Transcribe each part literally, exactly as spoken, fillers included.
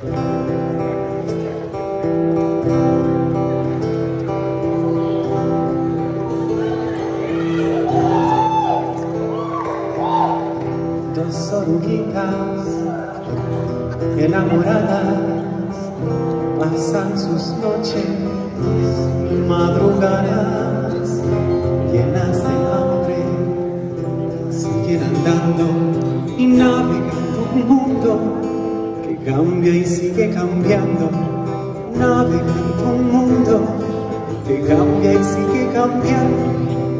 Dos oruguitas enamoradas pasan sus noches madrugadas llenas de hambre, siguen andando y navegando un mundo que cambia y sigue cambiando, navegando un mundo que cambia y sigue cambiando.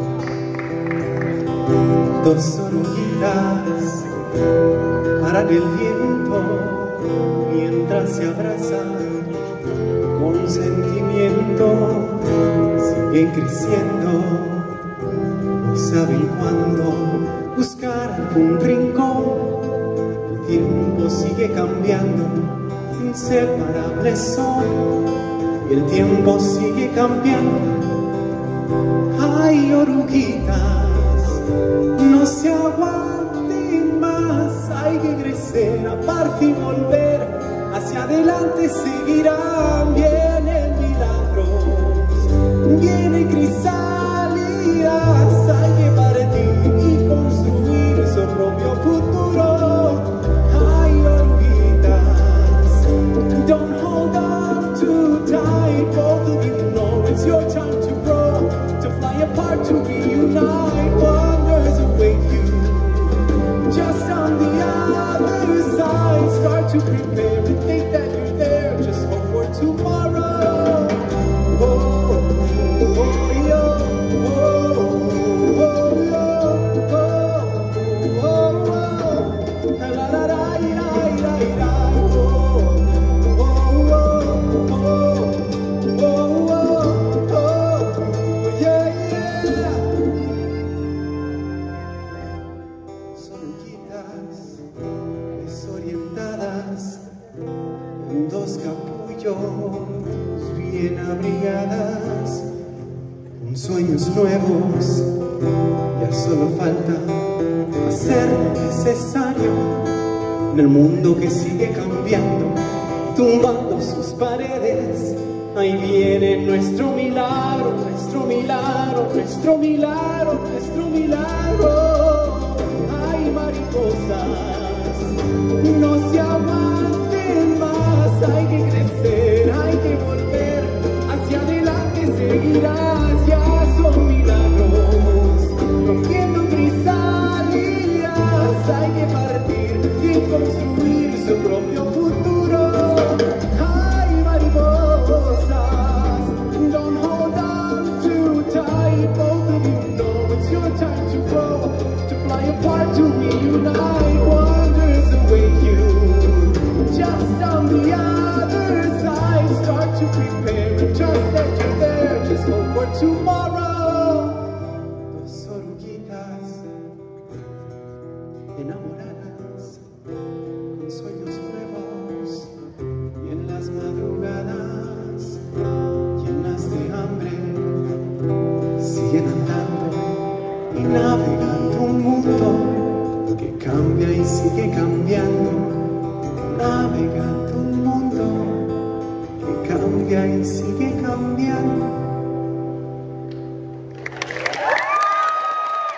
Dos oruguitas paran el viento mientras se abrazan con sentimiento, siguen creciendo, no saben cuándo buscar algún rincón. El tiempo sigue cambiando, inseparables son, y el tiempo sigue cambiando. Ay, oruguitas, no se aguanten más, hay que crecer, aparte y volver, hacia adelante seguirán. Vienen milagros, vienen crisálidas, hay que partir y construir su propio futuro. Ay, oruguitas, don't hold on too tight, both of you know it's your time to grow, to fly apart, to reunite. Wonders await you just on the other side. Start to prepare and think that you're there, just hope for tomorrow. Oh, oh, oh, yo, oh, oh, oh, oh, oh, oh, la la la la la la, oh, oh, oh, oh, oh, oh, yeah, yeah. Oruguitas desorientadas en dos capullos bien abrigadas, con sueños nuevos, ya solo falta hacer lo necesario en el mundo que sigue cambiando, tumbando sus paredes. Ahí viene nuestro milagro, nuestro milagro, nuestro milagro, nuestro milagro. Ay, mariposas, no se aguanten más, hay que crecer, hay que volver, hacia adelante seguirás, ya son milagros, rompiendo crisálidas, hay que partir y construir su propio futuro. Ay, mariposas, don't hold on too tight, both of you know it's your time to grow, to fly apart, to reunite. Wonders await you just on the other side. Start to prepare and trust that you're there, just hope for tomorrow. Dos oruguitas enamoradas con sueños nuevos y en las madrugadas llenas de hambre siguen andando y navegando un mundo que cambia y sigue cambiando, navegando un mundo que cambia y sigue